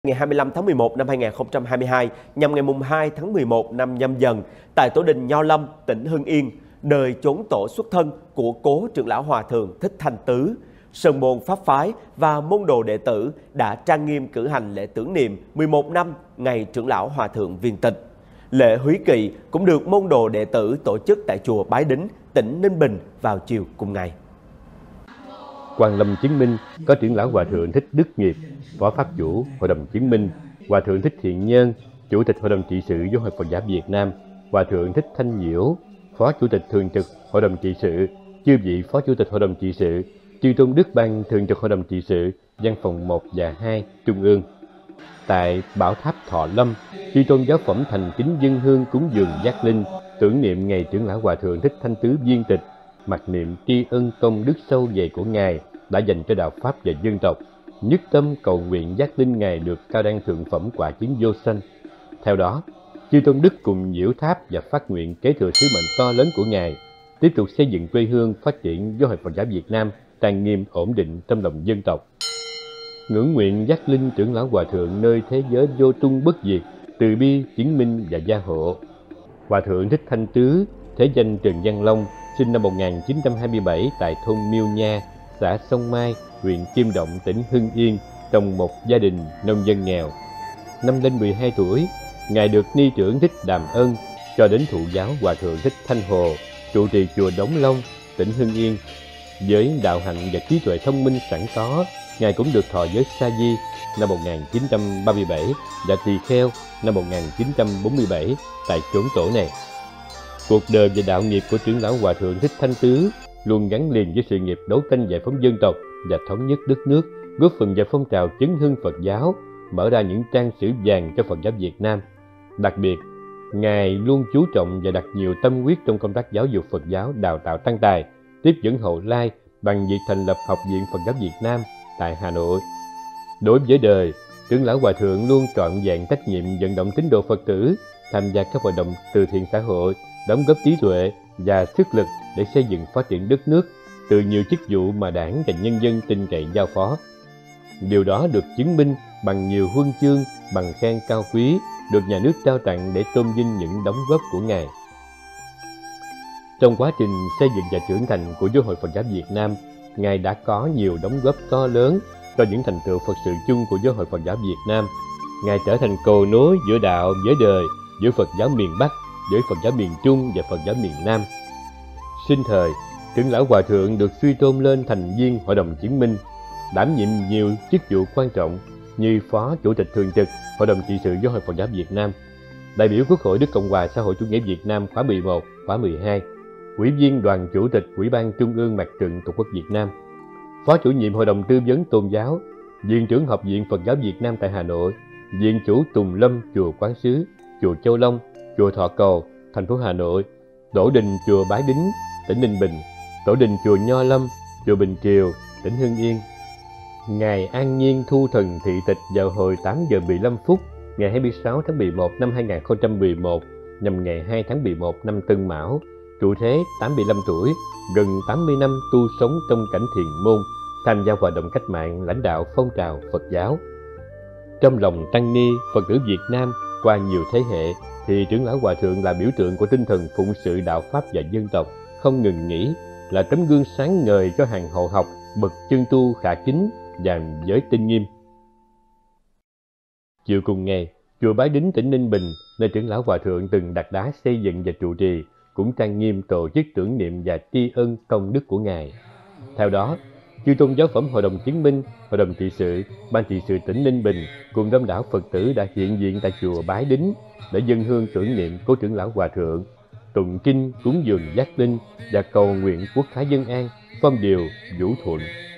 Ngày 25 tháng 11 năm 2022 nhằm ngày mùng 2 tháng 11 năm Nhâm Dần tại Tổ đình Nho Lâm, tỉnh Hưng Yên, nơi chốn tổ xuất thân của cố trưởng lão Hòa thượng Thích Thanh Tứ, Sơn môn pháp phái và môn đồ đệ tử đã trang nghiêm cử hành lễ tưởng niệm 11 năm ngày trưởng lão Hòa thượng viên tịch. Lễ húy kỵ cũng được môn đồ đệ tử tổ chức tại chùa Bái Đính, tỉnh Ninh Bình vào chiều cùng ngày. Quan Lâm chứng minh có trưởng lão Hòa thượng Thích Đức Nghiệp, phó pháp chủ Hội đồng chứng minh, Hòa thượng Thích Thiện Nhân, chủ tịch Hội đồng trị sự Giáo hội Phật giáo Việt Nam, Hòa thượng Thích Thanh Nhiễu, phó chủ tịch thường trực Hội đồng trị sự, chư vị phó chủ tịch Hội đồng trị sự, chư tôn đức ban thường trực Hội đồng trị sự, văn phòng 1 và 2 Trung ương. Tại Bảo Tháp Thọ Lâm, chư tôn giáo phẩm thành kính dâng hương cúng dường giác linh, tưởng niệm ngày trưởng lão Hòa thượng Thích Thanh Tứ viên tịch, mặc niệm tri ân công đức sâu dày của Ngài đã dành cho đạo Pháp và dân tộc, nhất tâm cầu nguyện giác linh Ngài được cao đăng thượng phẩm quả chứng vô sanh. Theo đó, chư tôn đức cùng nhiễu tháp và phát nguyện kế thừa sứ mệnh to lớn của Ngài, tiếp tục xây dựng quê hương, phát triển Giáo hội Phật giáo Việt Nam trang nghiêm ổn định trong lòng dân tộc. Ngưỡng nguyện giác linh trưởng lão Hòa thượng nơi thế giới vô tung bất diệt, từ bi chứng minh và gia hộ. Hòa thượng Thích Thanh Tứ, thế danh Trần Văn Long, sinh năm 1927 tại thôn Miêu Nha, xã Sông Mai, huyện Kim Động, tỉnh Hưng Yên, trong một gia đình nông dân nghèo. Năm lên 12 tuổi, Ngài được ni trưởng Thích Đàm Ân cho đến thụ giáo Hòa thượng Thích Thanh Hồ, trụ trì chùa Đống Long, tỉnh Hưng Yên. Với đạo hạnh và trí tuệ thông minh sẵn có, Ngài cũng được thọ giới Sa Di năm 1937 và tỳ kheo năm 1947 tại chốn tổ này. Cuộc đời và đạo nghiệp của trưởng lão Hòa thượng Thích Thanh Tứ luôn gắn liền với sự nghiệp đấu tranh giải phóng dân tộc và thống nhất đất nước, góp phần vào phong trào chấn hưng Phật giáo, mở ra những trang sử vàng cho Phật giáo Việt Nam. Đặc biệt, Ngài luôn chú trọng và đặt nhiều tâm huyết trong công tác giáo dục Phật giáo, đào tạo tăng tài, tiếp dẫn hậu lai bằng việc thành lập Học viện Phật giáo Việt Nam tại Hà Nội. Đối với đời, trưởng lão Hòa thượng luôn trọn vẹn trách nhiệm vận động tín đồ Phật tử tham gia các hoạt động từ thiện xã hội, đóng góp trí tuệ và sức lực để xây dựng phát triển đất nước từ nhiều chức vụ mà Đảng và nhân dân tin cậy giao phó. Điều đó được chứng minh bằng nhiều huân chương, bằng khen cao quý được nhà nước trao tặng để tôn vinh những đóng góp của Ngài. Trong quá trình xây dựng và trưởng thành của Giáo hội Phật giáo Việt Nam, Ngài đã có nhiều đóng góp to lớn cho những thành tựu Phật sự chung của Giáo hội Phật giáo Việt Nam. Ngài trở thành cầu nối giữa đạo với đời, giữa Phật giáo miền Bắc với Phật giáo miền Trung và Phật giáo miền Nam. Sinh thời, trưởng lão Hòa thượng được suy tôn lên thành viên Hội đồng chứng minh, đảm nhiệm nhiều chức vụ quan trọng như phó chủ tịch thường trực Hội đồng trị sự Giáo hội Phật giáo Việt Nam, đại biểu Quốc hội nước Cộng hòa xã hội chủ nghĩa Việt Nam khóa 11, khóa 12, ủy viên đoàn chủ tịch Ủy ban Trung ương Mặt trận Tổ quốc Việt Nam, phó chủ nhiệm Hội đồng tư vấn tôn giáo, viện trưởng Học viện Phật giáo Việt Nam tại Hà Nội, viện chủ Tùng Lâm chùa Quán Sứ, chùa Châu Long, chùa Thọ Cầu, thành phố Hà Nội, tổ đình chùa Bái Đính, tỉnh Ninh Bình, tổ đình chùa Nho Lâm, chùa Bình Triều, tỉnh Hưng Yên. Ngài an nhiên thu thần thị tịch vào hồi 8 giờ 15 phút ngày 26 tháng 11 năm 2011 nhằm ngày 2 tháng 11 năm Tân Mão, trụ thế 85 tuổi, gần 80 năm tu sống trong cảnh thiền môn, tham gia hoạt động cách mạng, lãnh đạo phong trào Phật giáo. Trong lòng tăng ni Phật tử Việt Nam qua nhiều thế hệ thì trưởng lão Hòa thượng là biểu tượng của tinh thần phụng sự đạo Pháp và dân tộc, không ngừng nghỉ, là tấm gương sáng ngời cho hàng hậu học, bậc chân tu khả kính và giới tinh nghiêm. Chiều cùng ngày, chùa Bái Đính tỉnh Ninh Bình, nơi trưởng lão Hòa thượng từng đặt đá xây dựng và trụ trì, cũng trang nghiêm tổ chức tưởng niệm và tri ân công đức của Ngài. Theo đó, chư tôn giáo phẩm Hội đồng chứng minh, Hội đồng trị sự, Ban trị sự tỉnh Ninh Bình cùng đông đảo Phật tử đã hiện diện tại chùa Bái Đính để dâng hương tưởng niệm cố trưởng lão Hòa thượng, tụng kinh cúng dường giác linh và cầu nguyện quốc thái dân an, phong điều vũ thuận.